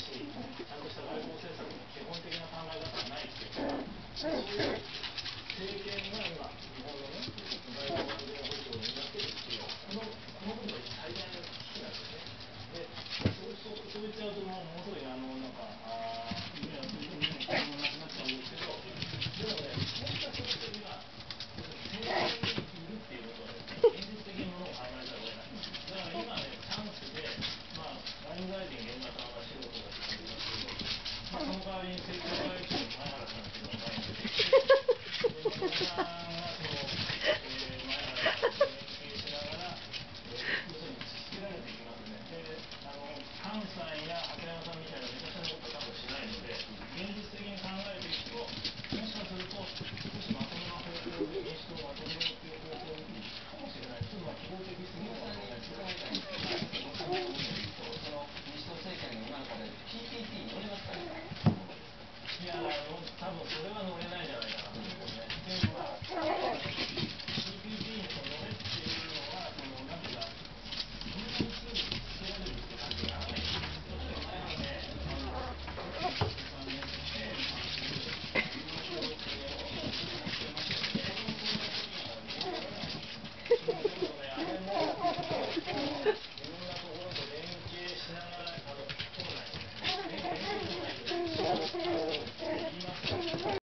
し、ちゃんとした外交政策の基本的な考え方がないっていうか、そういう政権が今、日本のね、